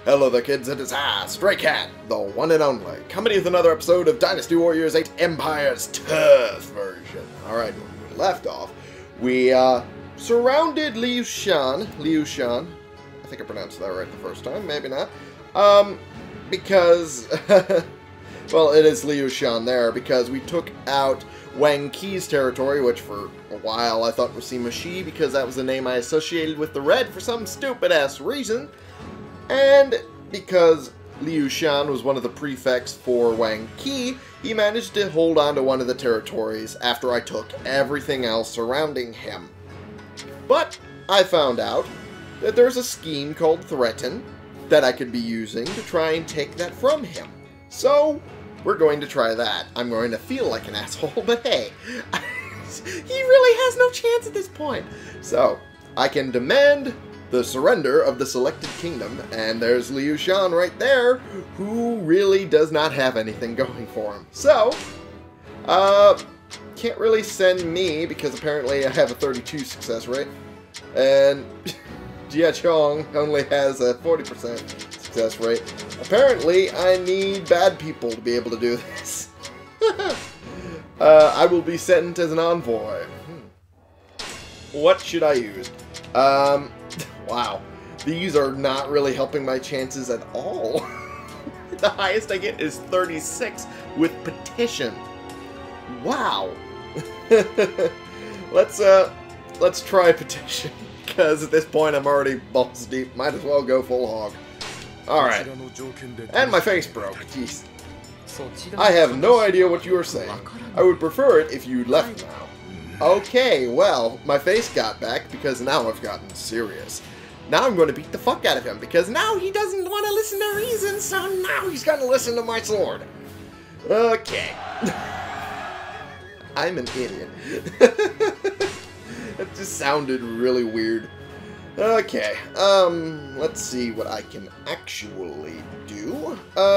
Hello there kids, it is I, Stray Cat, the one and only, coming with another episode of Dynasty Warriors 8 Empire's Tough version. Alright, when we left off, we surrounded Liu Shan, I think I pronounced that right the first time, maybe not, because, well, it is Liu Shan there, because we took out Wang Qi's territory, which for a while I thought was Sima Shi, because that was the name I associated with the red for some stupid-ass reason. And because Liu Shan was one of the prefects for Wang Qi, he managed to hold on to one of the territories after I took everything else surrounding him. But I found out that there's a scheme called Threaten that I could be using to try and take that from him. So, we're going to try that. I'm going to feel like an asshole, but hey, he really has no chance at this point. So, I can demand the surrender of the selected kingdom, and there's Liu Shan right there, who really does not have anything going for him. So, can't really send me, because apparently I have a 32 success rate, and Jia Chong only has a 40% success rate. Apparently, I need bad people to be able to do this. I will be sent as an envoy. What should I use? Wow, these are not really helping my chances at all. The highest I get is 36 with petition. Wow. Let's try petition, because at this point I'm already balls deep. Might as well go full hog. Alright. And my face broke. Jeez. I have no idea what you are saying. I would prefer it if you left now. Okay, well, my face got back because now I've gotten serious. Now I'm going to beat the fuck out of him because now he doesn't want to listen to reason, so now he's going to listen to my sword. Okay. I'm an idiot. That just sounded really weird. Okay, let's see what I can actually do.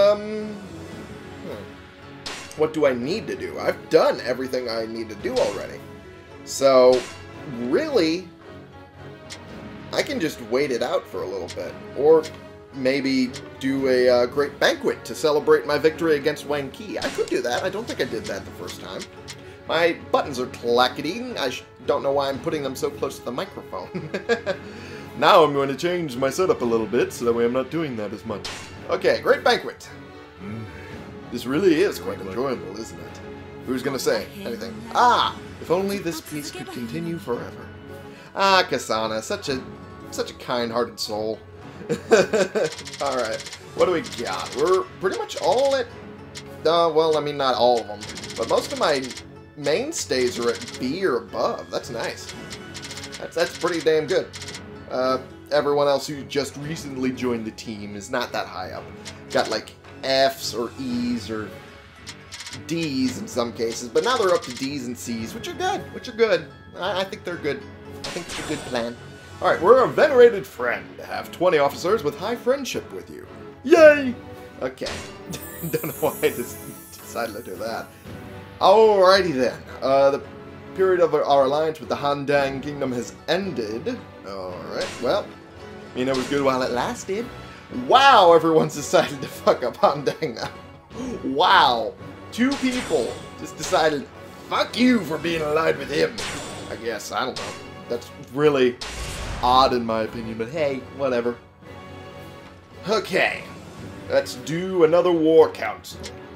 What do I need to do? I've done everything I need to do already. So, really, I can just wait it out for a little bit. Or maybe do a great banquet to celebrate my victory against Wang Qi. I could do that. I don't think I did that the first time. My buttons are clacketing. I don't know why I'm putting them so close to the microphone. Now I'm going to change my setup a little bit, so that way I'm not doing that as much. Okay, great banquet. This really is quite enjoyable, isn't it? Who's going to say anything? Ah! If only this peace could continue forever. Ah, Kasana, such a kind-hearted soul. Alright, what do we got? We're pretty much all at... well, I mean, not all of them. But most of my mainstays are at B or above. That's nice. That's pretty damn good. Everyone else who just recently joined the team is not that high up. Got, like, Fs or Es or Ds in some cases, but now they're up to Ds and Cs, which are good, I think they're good. I think it's a good plan. Alright, we're a venerated friend. Have 20 officers with high friendship with you. Yay! Okay. Don't know why I just decided to do that. Alrighty then. The period of our alliance with the Han Kingdom has ended. Alright, well, I mean, it was good while it lasted. Wow, everyone's decided to fuck up Han now. Wow. 2 people just decided, fuck you for being allied with him. I guess, I don't know. That's really odd in my opinion, but hey, whatever. Okay. Let's do another war council.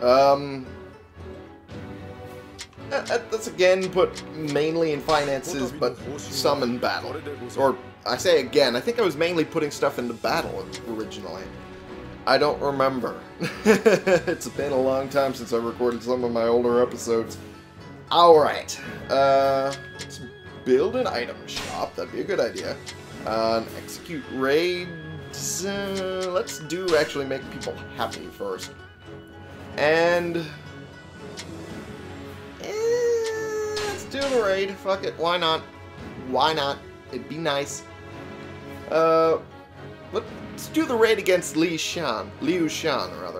Let's again put mainly in finances, but some in battle. Or, I say again, I think I was mainly putting stuff into battle originally. I don't remember. It's been a long time since I recorded some of my older episodes. Alright. Let's build an item shop. That'd be a good idea. Execute raids. Let's do actually make people happy first. And... let's do the raid. Fuck it. Why not? Why not? It'd be nice. Let's do the raid against Liu Shan, rather.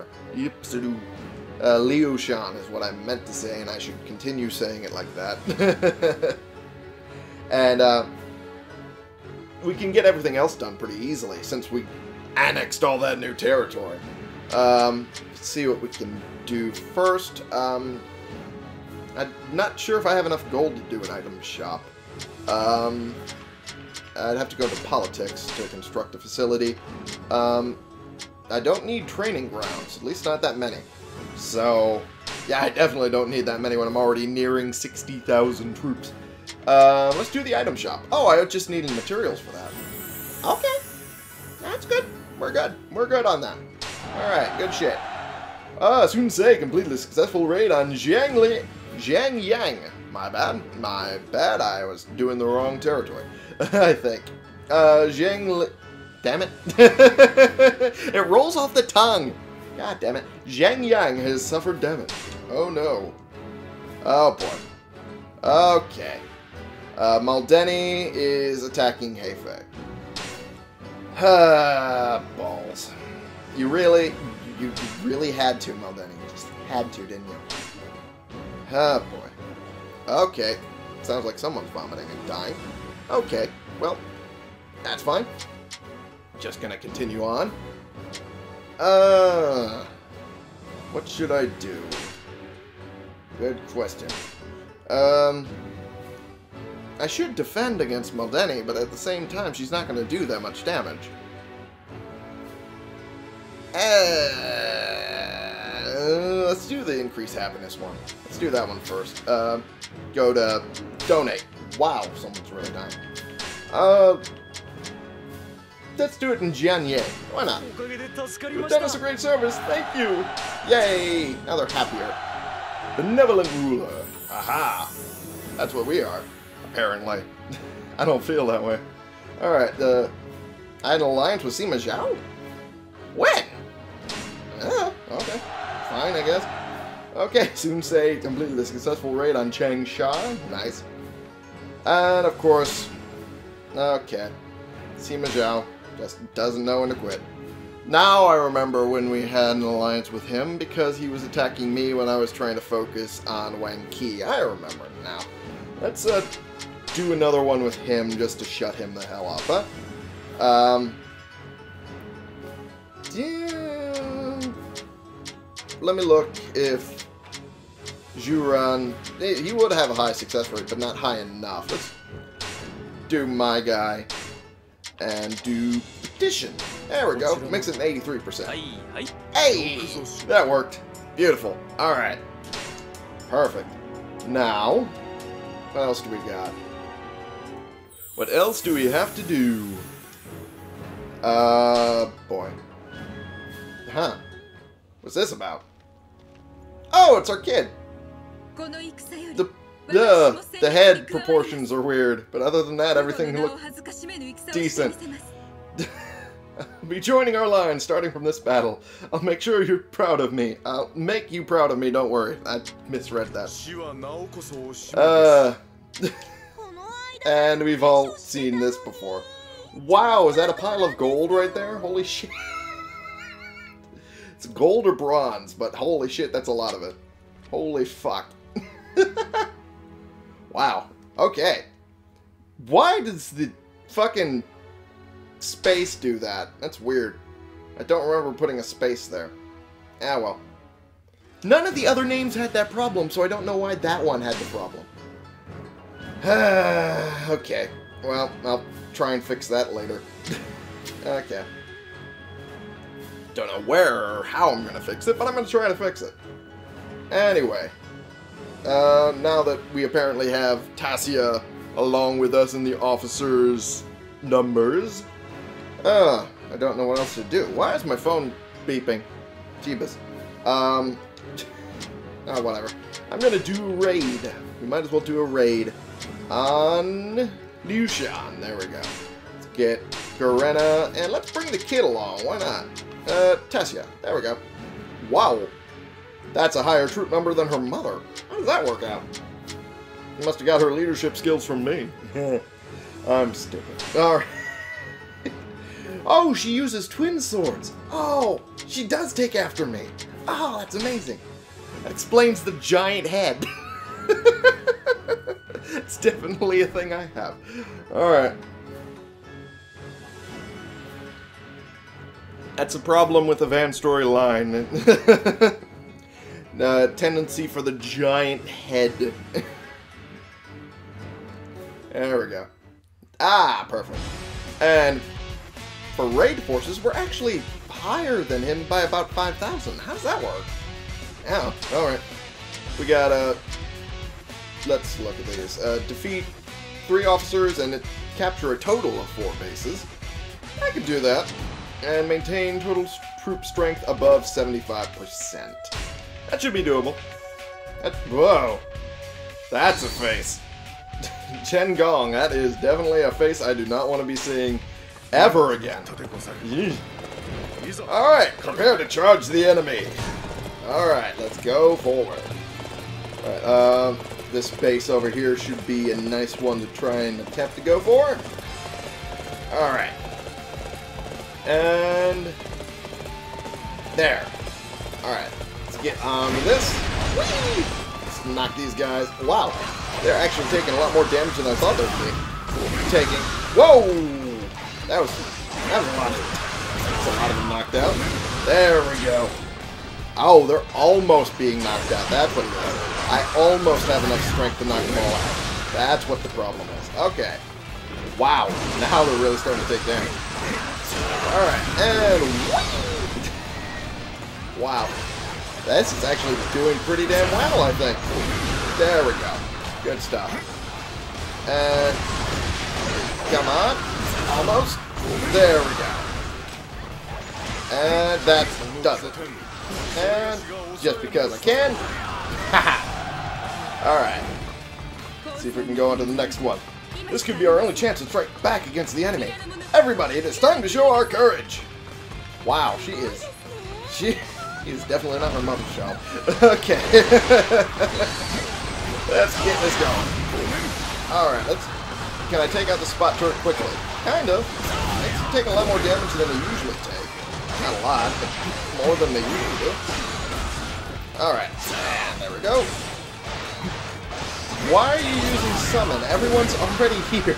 Liu Shan is what I meant to say, and I should continue saying it like that. And, we can get everything else done pretty easily, since we annexed all that new territory. Let's see what we can do first. I'm not sure if I have enough gold to do an item shop. I'd have to go to politics to construct a facility. I don't need training grounds, at least not that many. So, yeah, I definitely don't need that many when I'm already nearing 60,000 troops. Let's do the item shop. Oh, I just needed materials for that. Okay, that's good. We're good. We're good on that. Alright, good shit. Sun Ce completed a successful raid on Jiang Yang. My bad. My bad. I was doing the wrong territory. I think. Damn it. It rolls off the tongue. God damn it. Jiang Yang has suffered damage. Oh no. Oh boy. Okay. Maldeni is attacking Hefei. Balls. You really had to, Maldeni. You just had to, didn't you? Oh boy. Okay. Sounds like someone's vomiting and dying. Okay. Well, that's fine. Just gonna continue on. What should I do? Good question. I should defend against Maldeni, but at the same time, she's not going to do that much damage. Let's do the increase happiness one. Let's do that one first. Go to donate. Wow, someone's really dying. Let's do it in Jianye. Why not? You've done us a great service. Thank you. Yay. Now they're happier. Benevolent ruler. Aha. That's what we are. Apparently. I don't feel that way. Alright, I had an alliance with Sima Zhao? When? Okay. Fine, I guess. Okay, Sun Ce completed a successful raid on Changsha. Nice. And, of course, okay. Sima Zhao just doesn't know when to quit. Now I remember when we had an alliance with him because he was attacking me when I was trying to focus on Wang Qi. I remember now. Let's, do another one with him just to shut him the hell up, huh? Yeah. Let me look if Zhuran... He would have a high success rate, but not high enough. Let's do my guy and do petition. There we go. Makes it an 83%. Hey! That worked. Beautiful. Alright. Perfect. Now, what else do we got? What else do we have to do? Boy. Huh. What's this about? Oh, it's our kid! The head proportions are weird, but other than that, everything looks decent. I'll be joining our line starting from this battle. I'll make sure you're proud of me. I'll make you proud of me, don't worry. I misread that. And we've all seen this before. Wow, is that a pile of gold right there? Holy shit. It's gold or bronze, but holy shit, that's a lot of it. Holy fuck. Wow. Okay. Why does the fucking space do that? That's weird. I don't remember putting a space there. Ah, well. None of the other names had that problem, so I don't know why that one had the problem. Okay. Well, I'll try and fix that later. Okay. Don't know where or how I'm going to fix it, but I'm going to try to fix it. Anyway. Now that we apparently have Tassia along with us in the officers' numbers, I don't know what else to do. Why is my phone beeping? Jeebus. Oh, whatever. I'm going to do a raid. We might as well do a raid on Liu Shan. There we go. Let's get Garena, and let's bring the kid along. Why not? Tassia. There we go. Wow. That's a higher troop number than her mother. How does that work out? She must have got her leadership skills from me. I'm stupid. Alright. Oh, she uses twin swords. Oh, she does take after me. Oh, that's amazing. That explains the giant head. It's definitely a thing I have. Alright. That's a problem with the Van storyline. Tendency for the giant head. There we go. Ah, perfect. And for raid forces, we're actually higher than him by about 5,000. How does that work? Oh, alright. We got, let's look at these. Defeat 3 officers and capture a total of 4 bases. I could do that. And maintain total troop strength above 75%. That should be doable. Whoa. That's a face. Chen Gong, that is definitely a face I do not want to be seeing ever again. Alright, prepare to charge the enemy. Alright, let's go forward. Alright, this base over here should be a nice one to try and attempt to go for. Alright. And there. Alright, let's get on with this. Whee! Let's knock these guys. Wow, they're actually taking a lot more damage than I thought they would be taking. Whoa! That was a lot of that's a lot of them knocked out. There we go. Oh, they're almost being knocked out. That's what it is. I almost have enough strength to knock them all out. That's what the problem is. Okay. Wow. Now they're really starting to take damage. Alright, and wow. This is actually doing pretty damn well, I think. There we go. Good stuff. And come on. Almost. There we go. And that does it. And just because I can. Haha. Alright. Let's see if we can go on to the next one. This could be our only chance to strike back against the enemy. Everybody, it is time to show our courage. Wow, she is definitely not her mother's child. Okay. Let's get this going. Alright, can I take out the spot turret quickly? Kind of. It's taking a lot more damage than they usually take. Not a lot, but more than they usually do. Alright, and there we go. Why are you using summon? Everyone's already here.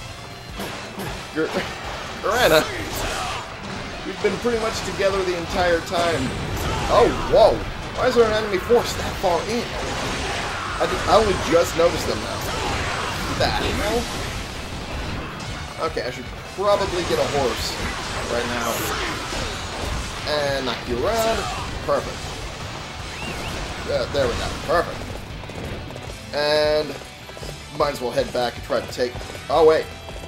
Granna, we've been pretty much together the entire time. Oh, whoa. Why is there an enemy force that far in? I only just noticed them now. That, you know? Okay, I should probably get a horse right now. And knock you around. Perfect. There we go. Perfect. And might as well head back and try to take... Oh, wait.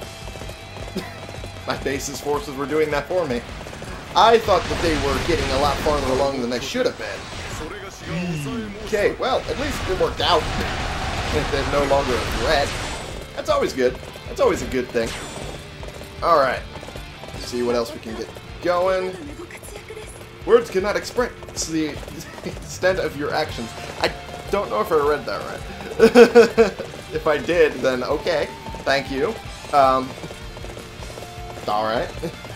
My base's forces were doing that for me. I thought that they were getting a lot farther along than they should have been. Okay, well, at least it worked out. If they're no longer a threat. That's always good. That's always a good thing. Alright. See what else we can get going. Words cannot express the extent of your actions. I don't know if I read that right. If I did, then okay. Thank you. Alright.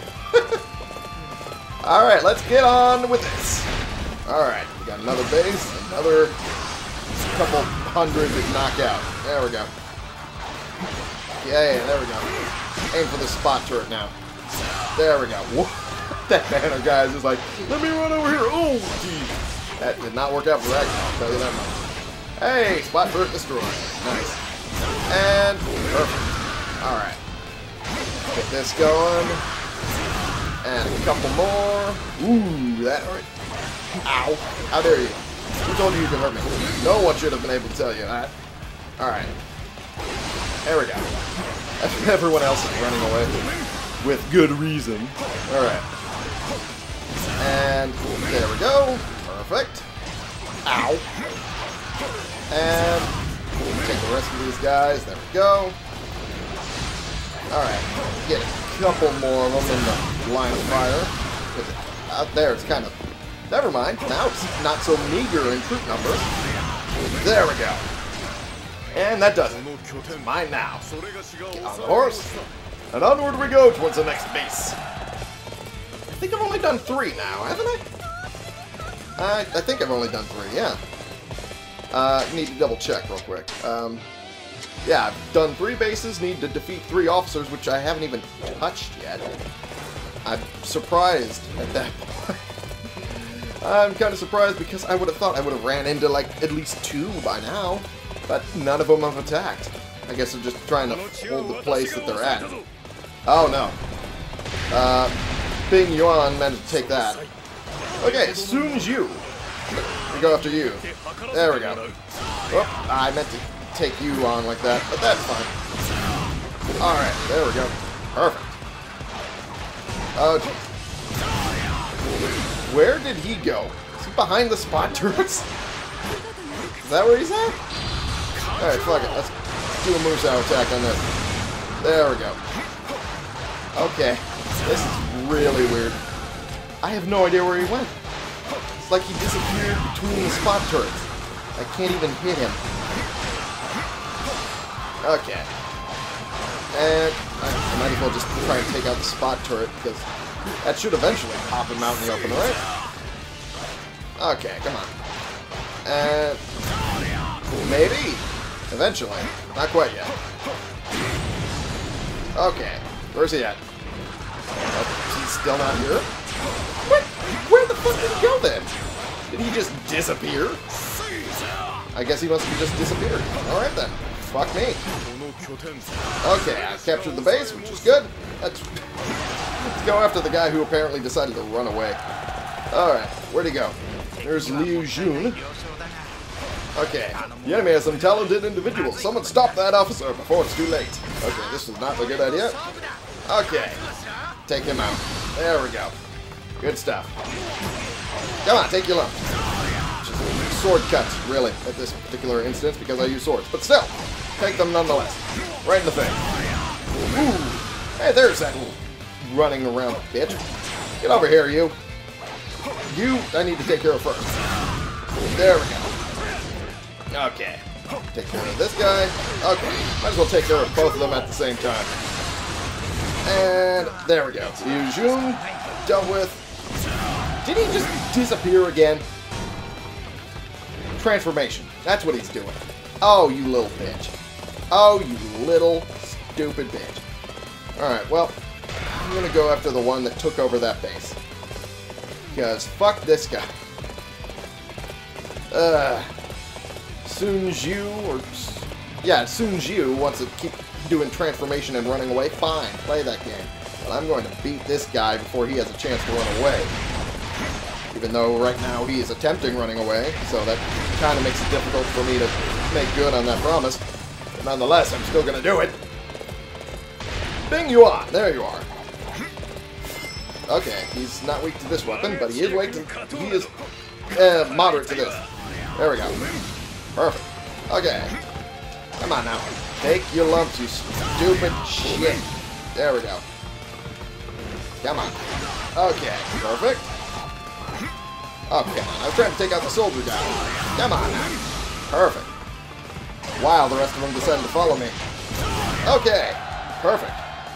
Alright, let's get on with this. Alright, we got another base, another couple hundred to knock out. There we go. Okay, there we go. Aim for the spot turret now. There we go. Whoa. That banner guy is just like, let me run over here. Oh, geez. That did not work out for that guy, I'll tell you that much. Hey, spot turret destroyed. Nice. And perfect. Alright. Get this going. And a couple more. Ooh, that hurt. Ow. How dare you? Who told you you could hurt me? No one should have been able to tell you that. Alright. There we go. Everyone else is running away. With good reason. Alright. And there we go. Perfect. Ow. And take the rest of these guys. There we go. Alright. Get a couple more of them in the line of fire. Out there it's kind of... Never mind. Now it's not so meager in troop numbers. There we go. And that does it. It's mine now. Get on the horse. And onward we go towards the next base. I think I've only done 3 now, haven't I? I think I've only done 3, yeah. Need to double check real quick. Yeah, I've done 3 bases, need to defeat 3 officers, which I haven't even touched yet. I'm surprised at that point. I'm kind of surprised because I would have thought I would have ran into like at least 2 by now, but none of them have attacked. I guess they're just trying to hold the place that they're at. Oh no. Bing Yuan managed to take that. Okay, Sun Zhu. We go after you. There we go. Oh, I meant to take you on like that, but that's fine. Alright, there we go. Perfect. Oh, geez. Where did he go? Is he behind the spot turrets? Is that where he's at? Alright, fuck it. Let's do a Musou attack on this. There we go. Okay. This is really weird. I have no idea where he went. It's like he disappeared between the spot turrets. I can't even hit him. Okay. And I might as well just try and take out the spot turret, because that should eventually pop him out in the open, right? Okay, come on. And maybe. Eventually. Not quite yet. Okay. Where's he at? Oh, he's still not here? What? Where the fuck did he go then? Did he just disappear? I guess he must have just disappeared. Alright then. Fuck me. Okay, I captured the base, which is good. Let's go after the guy who apparently decided to run away. Alright, where'd he go? There's Liu Shan. Okay, the enemy has some talented individuals. Someone stop that officer before it's too late. Okay, this is not a good idea. Okay, take him out. There we go. Good stuff. Come on, take your lump. Sword cuts, really, at this particular instance, because I use swords. But still, take them nonetheless. Right in the face. Ooh. Hey, there's that little running around bitch. Get over here, you. You, I need to take care of first. There we go. Okay. Take care of this guy. Okay. Might as well take care of both of them at the same time. And there we go. Liu Shan dealt with. Did he just disappear again? Transformation. That's what he's doing. Oh, you little bitch. Oh, you little stupid bitch. Alright, well, I'm gonna go after the one that took over that base. Because fuck this guy. Sun Zhu, or... Yeah, Sun Zhu wants to keep doing transformation and running away. Fine, play that game. But I'm going to beat this guy before he has a chance to run away. Even though right now he is attempting running away, so that kind of makes it difficult for me to make good on that promise. But nonetheless, I'm still going to do it. Bing Yuan, there you are. Okay, he's not weak to this weapon, but he is weak to... He is moderate to this. There we go. Perfect. Okay. Come on now. Take your lumps, you stupid shit. There we go. Come on. Okay, perfect. Oh, come on. I was trying to take out the soldier guy. Come on now. Perfect. Wow, the rest of them decided to follow me. Okay. Perfect.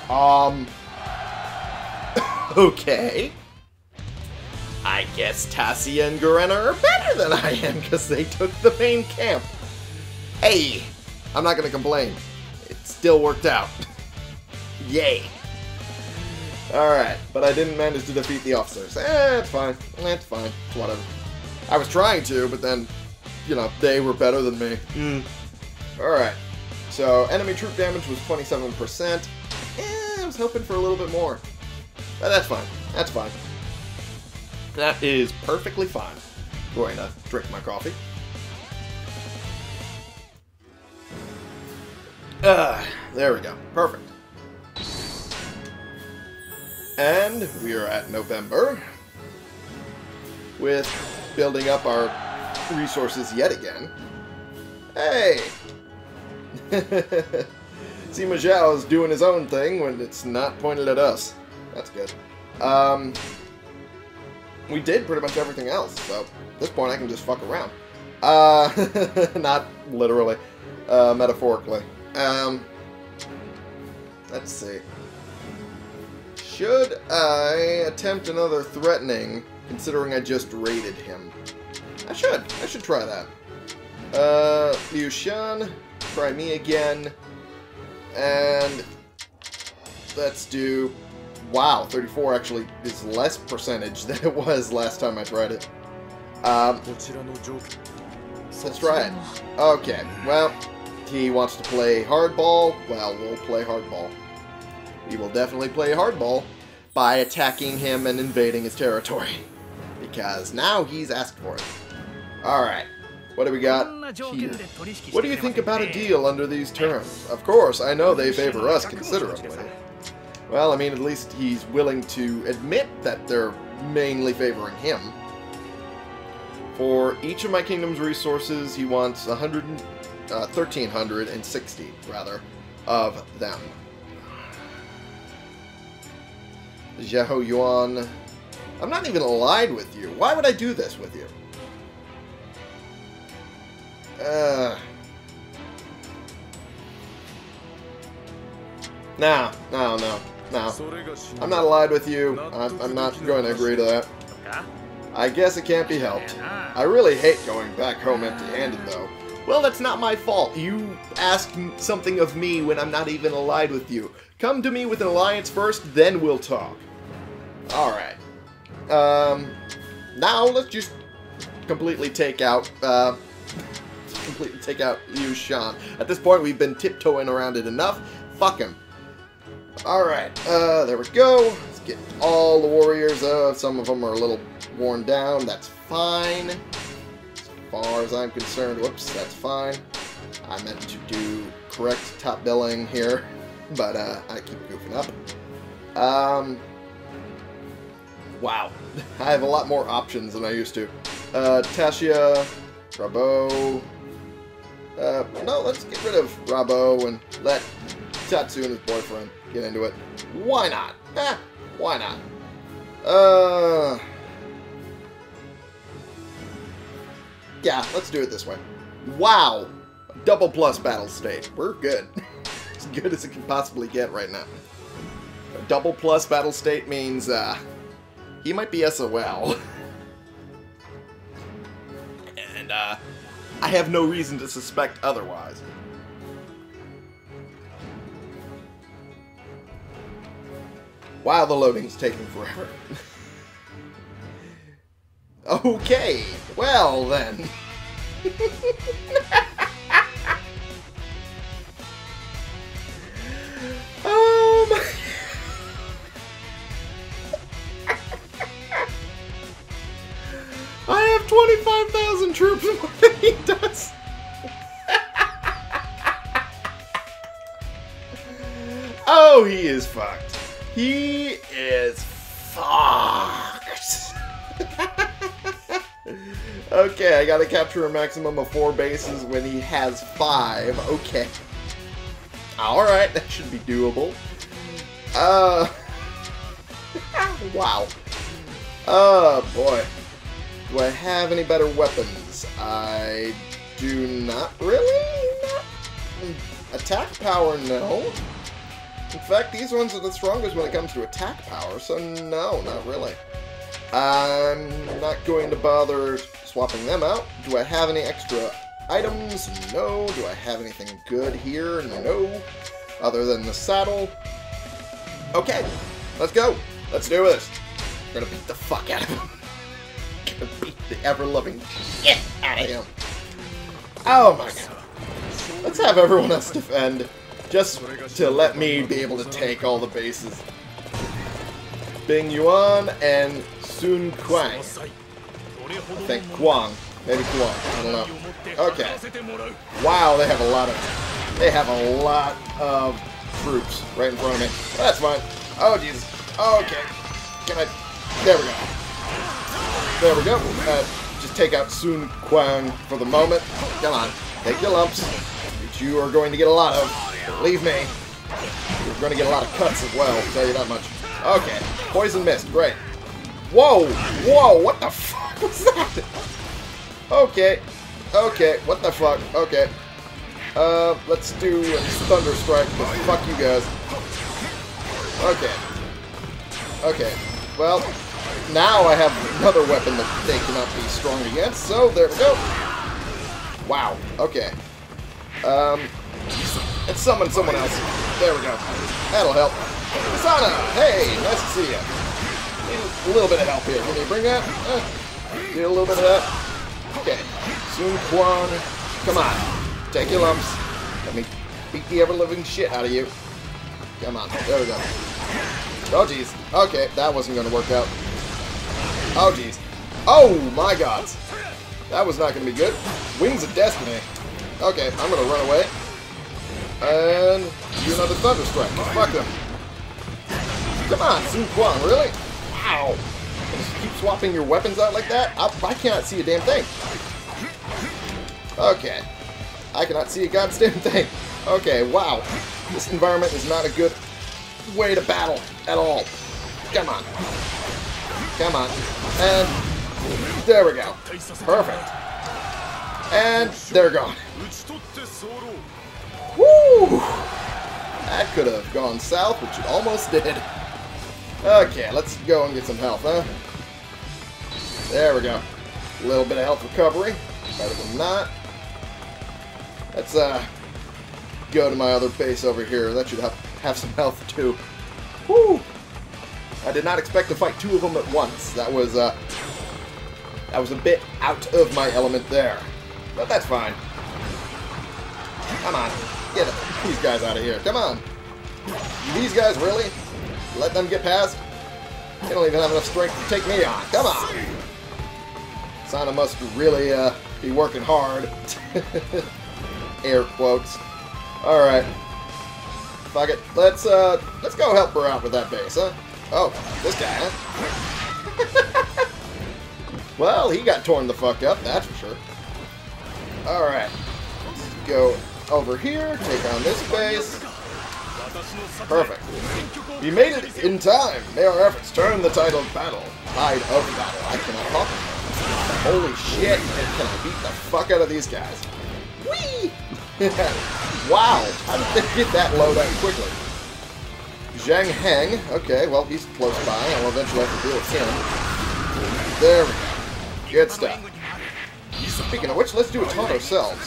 Okay. I guess Tassia and Garena are better than I am because they took the main camp. Hey, I'm not going to complain. It still worked out. Yay. Alright, but I didn't manage to defeat the officers. It's fine. It's fine. It's whatever. I was trying to, but then, you know, they were better than me. Alright. So, enemy troop damage was 27%. I was hoping for a little bit more. But that's fine. That's fine. That is perfectly fine. Going to drink my coffee. There we go. Perfect. And we are at November with building up our resources yet again. Hey! Sima Zhao is doing his own thing when it's not pointed at us. That's good. We did pretty much everything else, so at this point I can just fuck around. Not literally. Metaphorically. Let's see. Should I attempt another threatening, considering I just raided him? I should. I should try that. Liu Shan, try me again. And let's do Wow, 34 actually is less percentage than it was last time I tried it. Let's try it. Okay, well, he wants to play hardball. Well, we'll play hardball. We will definitely play hardball by attacking him and invading his territory. Because now he's asked for it. Alright, what do we got here? What do you think about a deal under these terms? Of course, I know they favor us considerably. Well, I mean, at least he's willing to admit that they're mainly favoring him. For each of my kingdom's resources, he wants 1,360, rather, of them. Zhao Yuan. I'm not even allied with you. Why would I do this with you? No. I'm not allied with you. I'm not going to agree to that. I guess it can't be helped. I really hate going back home empty-handed, though. Well, that's not my fault. You asked something of me when I'm not even allied with you. Come to me with an alliance first, then we'll talk. Alright. Now let's just completely take out, Liu Shan. At this point, we've been tiptoeing around it enough. Fuck him. Alright, there we go. Let's get all the warriors. Some of them are a little worn down. That's fine. As far as I'm concerned, whoops, that's fine. I meant to do correct top billing here, but I keep goofing up. Wow. I have a lot more options than I used to. Tasha, Rabo. No, let's get rid of Rabo and let Tatsu and his boyfriend get into it. Why not? Why not? Yeah, let's do it this way. Wow! Double plus battle state. We're good. As good as it can possibly get right now. A double plus battle state means, he might be SOL. And, I have no reason to suspect otherwise. Wow, the loading's taking forever. Okay, well then. I have 25,000 troops more than he does. Oh, he is fucked. He is fucked. Okay, I gotta capture a maximum of 4 bases when he has 5. Okay. Alright, that should be doable. Wow. Oh, boy. Do I have any better weapons? I do not really. Attack power, no. In fact, these ones are the strongest when it comes to attack power, so no, not really. I'm not going to bother swapping them out. Do I have any extra items? No. Do I have anything good here? No. Other than the saddle. Okay, let's go. Let's do this. We're gonna beat the fuck out of him. Gonna beat the ever-loving shit out of him. Oh my god. Let's have everyone else defend. Just to let me be able to take all the bases. Bing Yuan and Sun Quang. I think Quang. Maybe Quang. I don't know. Okay. Wow, they have a lot of troops right in front of me. That's fine. Oh Jesus. Okay. There we go. There we go. Just take out Sun Quang for the moment. Come on. Take your lumps. Which you are going to get a lot of. Believe me. You're going to get a lot of cuts as well, I'll tell you that much. Okay. Poison Mist. Great. Whoa! Whoa! What the fuck was that? Okay. Okay. What the fuck? Okay. Let's do a Thunder Strike. Fuck you guys. Okay. Okay. Well, now I have another weapon that they cannot be strong against, so there we go. Wow. Okay. Let's summon someone else. There we go. That'll help. Sana! Hey, nice to see you. Need a little bit of help here. Can you bring that? Need a little bit of that? Okay. Sun Quan. Come on. Take your lumps. Let me beat the ever-living shit out of you. Come on. There we go. Oh, jeez. Okay, that wasn't going to work out. Oh, jeez. Oh, my God. That was not going to be good. Wings of Destiny. Okay, I'm going to run away. And do another Thunder Strike. Fuck them. Come on, Sun Quan, really? Wow. Just keep swapping your weapons out like that? I cannot see a damn thing. Okay. I cannot see a goddamn thing. Okay, wow. This environment is not a good way to battle at all. Come on. Come on. And there we go. Perfect. And they're gone. Woo! That could have gone south, which it almost did. Okay, let's go and get some health, huh? There we go. A little bit of health recovery. Better than not. Let's go to my other base over here. That should have some health too. Woo! I did not expect to fight two of them at once. That was a bit out of my element there. But that's fine. Come on. Get these guys out of here. Come on. These guys, really? Let them get past? They don't even have enough strength to take me on. Come on. Sana must really be working hard. Air quotes. Alright. Fuck it. Let's go help her out with that base, huh? Oh, this guy, huh? Well, he got torn the fuck up, that's for sure. Alright. Let's go over here, take on this base. Perfect. We made it in time. May our efforts turn the tide of battle. Tide of battle. I cannot talk. Holy shit. Can I beat the fuck out of these guys? Whee! Wow. How did they get that low that quickly? Zhang Heng. Okay, well, he's close by. I'll eventually have to deal with him. There we go. Good stuff. Speaking of which, let's do a taunt ourselves.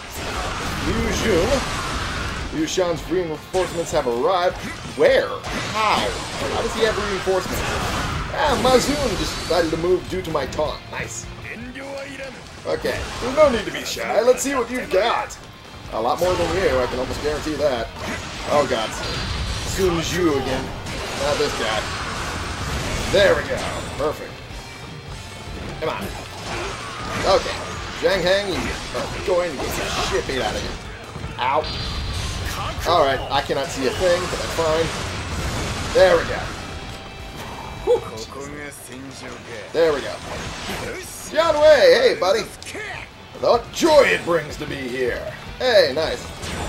Liu Shan's reinforcements have arrived. Where? How? How does he have reinforcements? Ah, Mazun decided to move due to my taunt. Nice. Okay, well, no need to be shy. Let's see what you've got. A lot more than you, I can almost guarantee that. Oh, God. Sun Zhu again. Not this guy. There we go. Perfect. Come on. Okay. Zhang Heng, you are going to get some shit beat out of you. Ow. Alright, I cannot see a thing, but that's fine. There we go. Whew. There we go. John Wei, hey buddy. What joy it brings to be here. Hey, nice.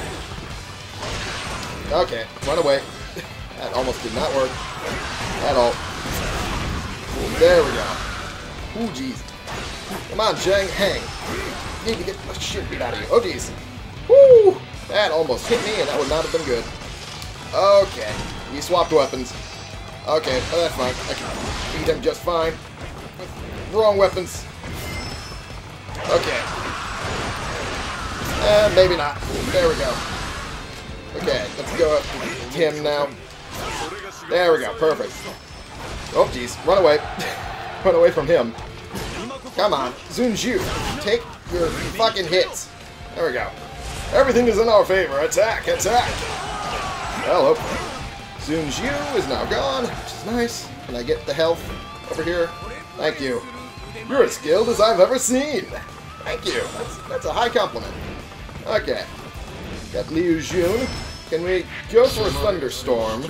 Okay, run away. That almost did not work at all. There we go. Ooh, jeez. Come on, Zhang Heng. Need to get the shit beat out of you. Oh, jeez. Woo! That almost hit me, and that would not have been good. Okay. We swapped weapons. Okay, well, that's fine. I can beat him just fine. Wrong weapons. Okay. Maybe not. There we go. Okay, let's go up to him now. There we go. Perfect. Oh, jeez. Run away. Run away from him. Come on. Sun Zhu. Take your fucking hits. There we go. Everything is in our favor. Attack! Attack! Well, hopefully. Sun Zhu is now gone, which is nice. Can I get the health over here? Thank you. You're as skilled as I've ever seen. Thank you. That's a high compliment. Okay. Got Liu Shan. Can we go for a thunderstorm?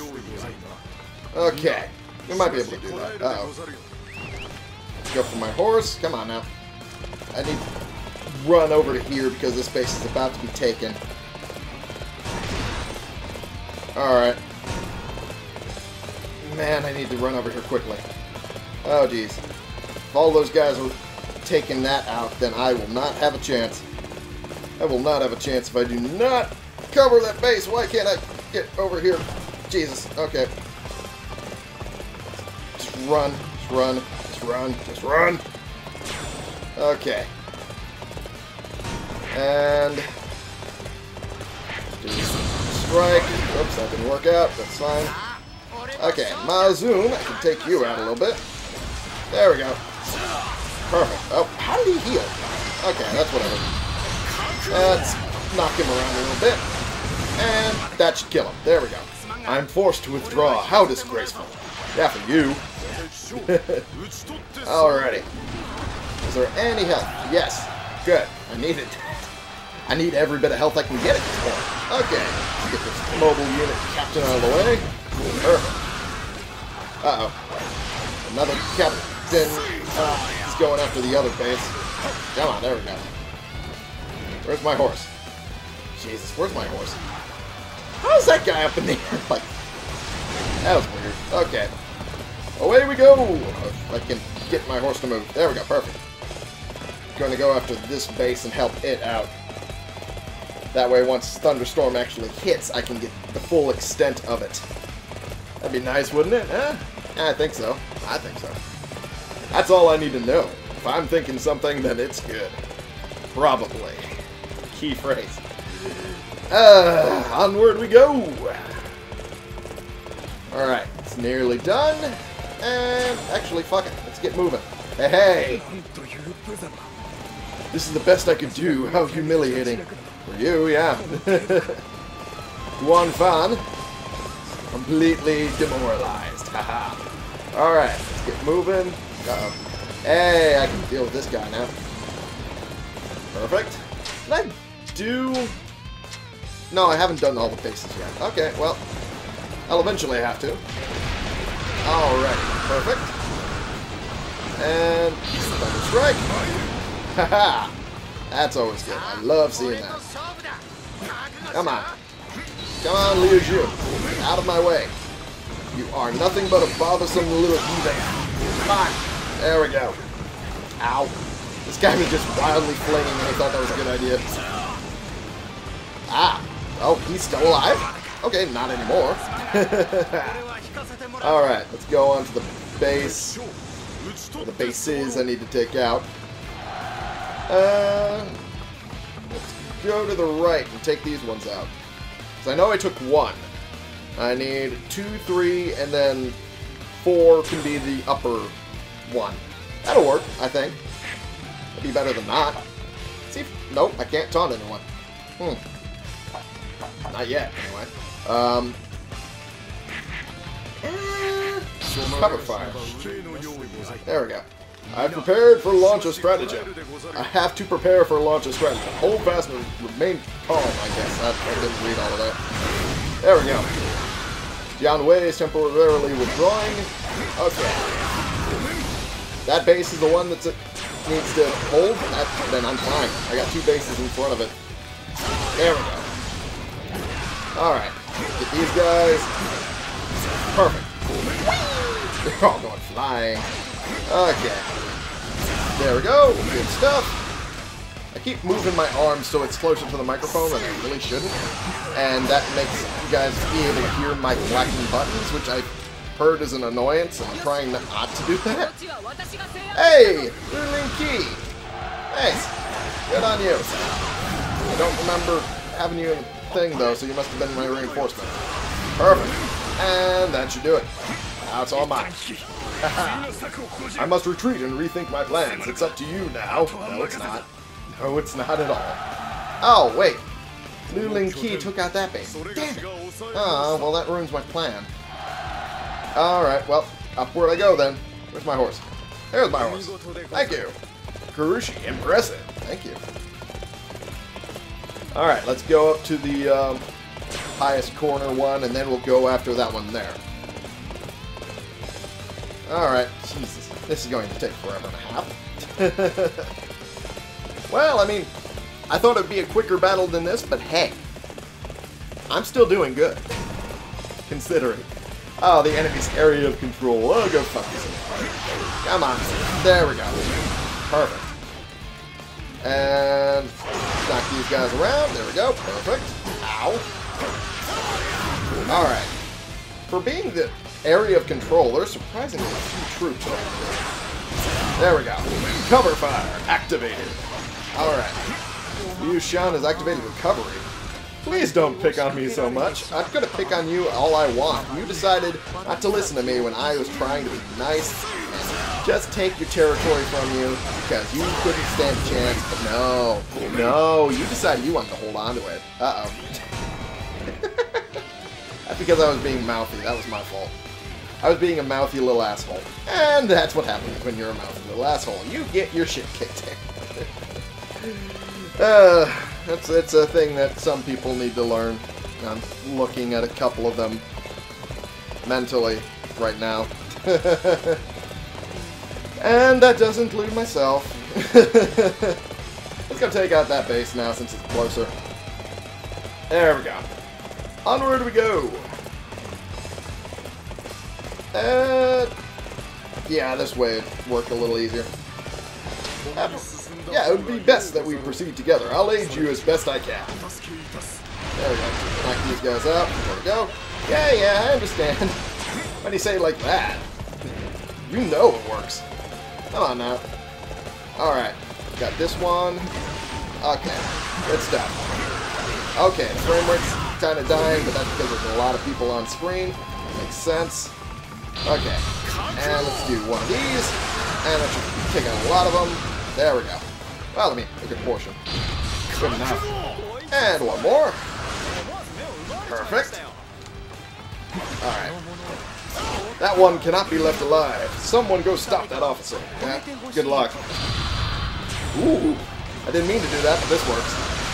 Okay. We might be able to do that. Uh-oh. Go for my horse. Come on now. I need to run over to here because this base is about to be taken. Alright. Man, I need to run over here quickly. Oh, jeez. If all those guys are taking that out, then I will not have a chance. I will not have a chance if I do not cover that base. Why can't I get over here? Jesus. Okay. Just run. Just run. Just run. Just run. Okay. And strike. Oops, that didn't work out. That's fine. Okay, Mazoom. I can take you out a little bit. There we go. Perfect. Oh, how did he heal? Okay, that's whatever. Let's knock him around a little bit. And that should kill him. There we go. I'm forced to withdraw. How disgraceful. Yeah, for you. Alrighty. Is there any health? Yes. Good. I need it. I need every bit of health I can get at this point. Okay. Let's get this mobile unit captain out of the way. Perfect. Uh-oh. Another captain is going after the other base. Come on, there we go. Where's my horse? Jesus, where's my horse? How's that guy up in the air? Like, that was weird. Okay. Away we go! If I can get my horse to move. There we go, perfect. Going to go after this base and help it out. That way, once Thunderstorm actually hits, I can get the full extent of it. That'd be nice, wouldn't it? I think so. I think so. That's all I need to know. If I'm thinking something, then it's good. Probably. Key phrase. Onward we go! Alright, it's nearly done. And actually, fuck it. Let's get moving. Hey! This is the best I could do. How humiliating. For you, yeah. Guan Fan. Completely demoralized. Haha. Alright, let's get moving. Uh-oh. Hey, I can deal with this guy now. Perfect. Can I do... No, I haven't done all the bases yet. Okay, well, I'll eventually have to. Alright, perfect. And Thunder Strike. Haha! That's always good. I love seeing that. Come on. Come on, Liu Shan. Out of my way. You are nothing but a bothersome little heathen. Come on. There we go. Ow. This guy was just wildly flinging and I thought that was a good idea. Ah. Oh, he's still alive? Okay, not anymore. Alright, let's go on to the base. Or the bases I need to take out. Let's go to the right and take these ones out. Because I know I took one. I need 2, 3, and then 4 can be the upper one. That'll work, I think. It'll be better than not. See if... Nope, I can't taunt anyone. Not yet, anyway. Cover fire. There we go. I've prepared for launch a stratagem. I have to prepare for launch a stratagem. Hold fast and remain calm, I guess. I didn't read all of that. There we go. Jian Wei is temporarily withdrawing. Okay. That base is the one that needs to hold. Then I'm fine. I got 2 bases in front of it. There we go. Alright. Get these guys. Perfect. They're all going flying. Okay. There we go. Good stuff. I keep moving my arms so it's closer to the microphone than I really shouldn't. And that makes you guys be able to hear my clacking buttons, which I've heard is an annoyance, and I'm trying not to do that. Hey! Liu Qi! Thanks. Good on you. I don't remember having you in the thing, though, so you must have been my reinforcement. Perfect. And that should do it. Now it's all mine. I must retreat and rethink my plans. It's up to you now. No, it's not. No, it's not at all. Oh, wait. Liu Qi took out that base. Damn it. Oh, well, that ruins my plan. Alright, well, upward I go then. Where's my horse? There's my horse. Thank you. Kurushi, impressive. Thank you. Alright, let's go up to the highest corner one, and then we'll go after that one there. Alright, Jesus. This is going to take forever and a half. Well, I mean, I thought it would be a quicker battle than this, but hey. I'm still doing good. Considering. Oh, the enemy's area of control. Oh, go fuck yourself. Come on. There we go. Perfect. And knock these guys around. There we go. Perfect. Ow. Alright. For being the area of control, there's surprisingly few troops over here. There we go. Cover fire activated. Alright. Liu Shan has activated recovery. Please don't pick on me so much. I'm gonna pick on you all I want. You decided not to listen to me when I was trying to be nice and just take your territory from you because you couldn't stand a chance. But no, you decided you wanted to hold on to it. Uh-oh. That's because I was being mouthy. That was my fault. I was being a mouthy little asshole. And that's what happens when you're a mouthy little asshole. You get your shit kicked in. It's a thing that some people need to learn. I'm looking at a couple of them mentally right now. And that does include myself. Let's go take out that base now since it's closer. There we go. Onward we go. Yeah, this way would work a little easier. Yeah, it would be best that we proceed together. I'll aid you as best I can. There we go. Knock these guys out. There we go. Yeah, I understand. Why do you say it like that? You know it works. Come on now. Alright. Got this one. Okay. Good stuff. Okay, the frame rate's kind of dying, but that's because there's a lot of people on screen. Makes sense. Okay. And let's do one of these. And that should take out a lot of them. There we go. Well, let me make a portion. Good enough. And one more. Perfect. Alright. That one cannot be left alive. Someone go stop that officer. Yeah, good luck. Ooh. I didn't mean to do that, but this works.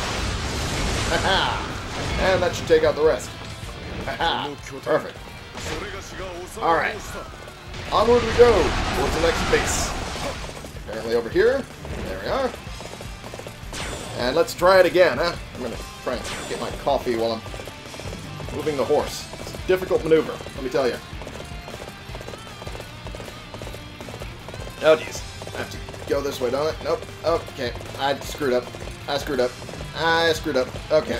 Haha. And that should take out the rest. Haha. Perfect. Alright. Onward we go. Towards the next base. Apparently over here. There we are. And let's try it again, huh? I'm going to try and get my coffee while I'm moving the horse. It's a difficult maneuver, let me tell you. Oh, jeez. I have to go this way, don't I? Nope. Okay. I screwed up. Okay.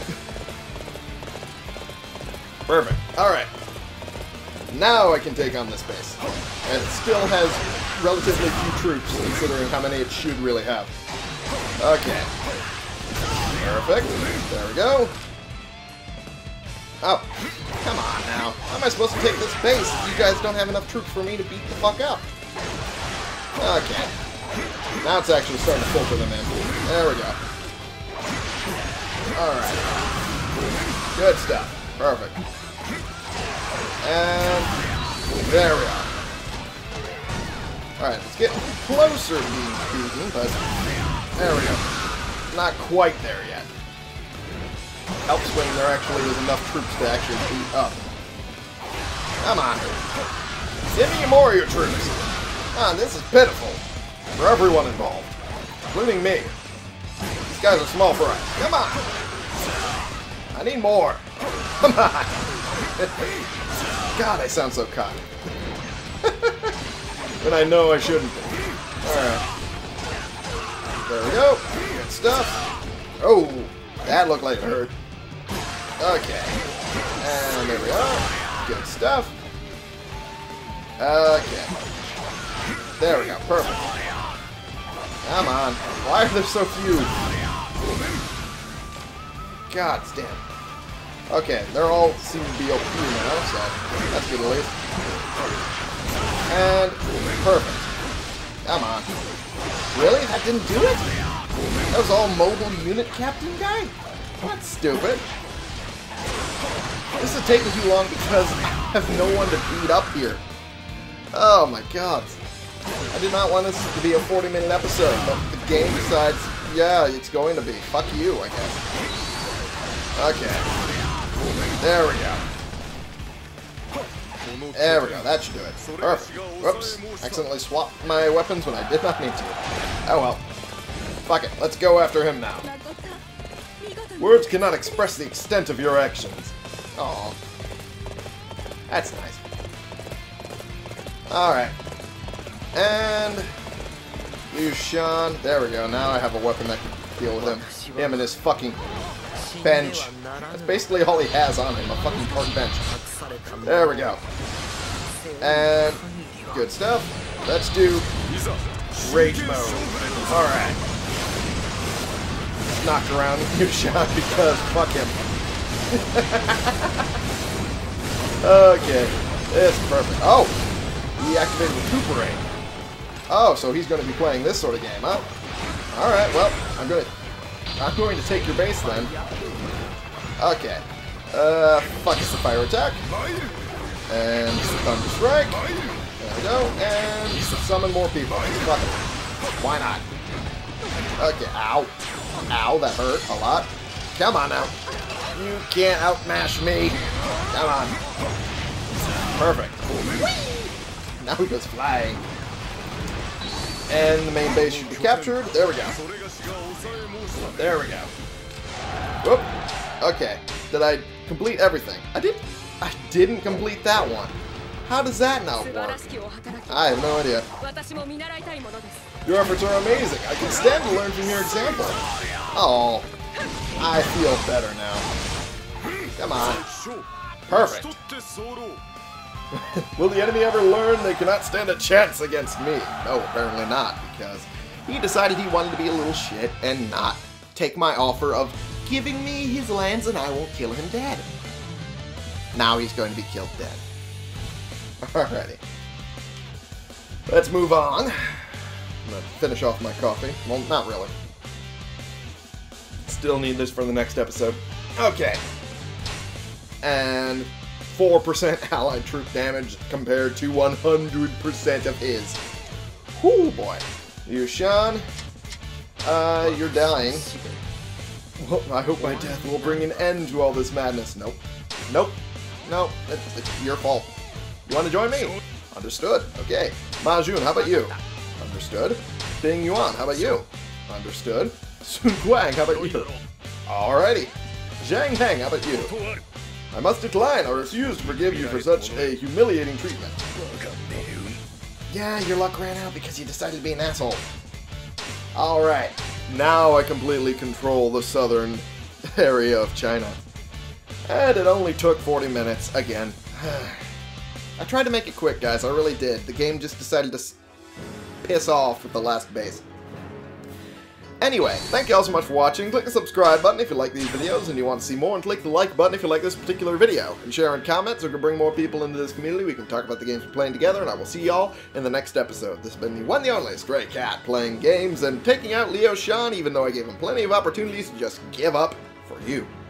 Perfect. Alright. Now I can take on this base. And it still has relatively few troops, considering how many it should really have. Okay. Perfect. There we go. Oh, come on now. How am I supposed to take this base if you guys don't have enough troops for me to beat the fuck up? Okay. Now it's actually starting to filter them in. There we go. Alright. Good stuff. Perfect. And there we are. Alright, let's get closer to being beaten, but there we go. Not quite there yet. Helps when there actually is enough troops to actually beat up. Come on. Give me more of your troops. Come on, this is pitiful. For everyone involved. Including me. These guys are small fry. Come on. I need more. Come on. God, I sound so cocky. But I know I shouldn't be. Alright. There we go. Good stuff. Oh, that looked like it hurt. Okay. And there we are. Good stuff. Okay. There we go. Perfect. Come on. Why are there so few? God damn. Okay, they're all seem to be OP now, so that's good at least. And perfect. Come on. Really? That didn't do it? That was all mobile unit captain guy? That's stupid. This is taking too long because I have no one to beat up here. Oh my god. I did not want this to be a 40-minute episode, but the game decides, yeah, it's going to be. Fuck you, I guess. Okay. There we go. There we go. That should do it. Perfect. Whoops. Accidentally swapped my weapons when I did not need to. Oh well. Fuck it. Let's go after him now. Words cannot express the extent of your actions. Aw. That's nice. Alright. And Liu Shan. There we go. Now I have a weapon that can deal with him. Him and his fucking bench. That's basically all he has on him. A fucking park bench. There we go. And good stuff. Let's do rage mode. Alright. Knocked around Liu Shan because fuck him. Okay, it's perfect. Oh, he activated Recuperate. Oh, so he's going to be playing this sort of game, huh? All right, well, I'm going to take your base then. Okay. Focus the fire attack. And Thunder Strike. There we go. And summon more people. Fuck it. Why not? Okay, ow. Ow, that hurt a lot. Come on now. You can't outmash me. Come on. Perfect. Now he goes flying. And the main base should be captured. There we go. There we go. Whoop. Okay. Did I complete everything? I didn't complete that one. How does that not work? I have no idea. Your efforts are amazing. I can stand to learn from your example. Oh, I feel better now. Come on. Perfect. Will the enemy ever learn they cannot stand a chance against me? No, apparently not, because he decided he wanted to be a little shit and not take my offer of giving me his lands and I won't kill him dead. Now he's going to be killed dead. Alrighty. Let's move on. I'm going to finish off my coffee. Well, not really. Still need this for the next episode. Okay. And 4% allied troop damage compared to 100% of his. Whoo, boy. Liu Shan, you're dying. Well, I hope my death will bring an end to all this madness. Nope. Nope. Nope. It's your fault. You want to join me? Understood. Okay. Ma Jun, how about you? Understood. Bing Yuan, how about you? Understood. Sun Guang, how about you? Alrighty. Zhang Heng, how about you? I must decline. I refuse to forgive you for such a humiliating treatment. Yeah, your luck ran out because you decided to be an asshole. Alright. Now I completely control the southern area of China. And it only took 40 minutes again. I tried to make it quick, guys. I really did. The game just decided to piss off with the last base. Anyway, thank you all so much for watching. Click the subscribe button if you like these videos and you want to see more, and click the like button if you like this particular video. And share and comment so we can bring more people into this community. We can talk about the games we're playing together, and I will see y'all in the next episode. This has been the one and only Stray Cat, playing games and taking out Liu Shan, even though I gave him plenty of opportunities to just give up for you.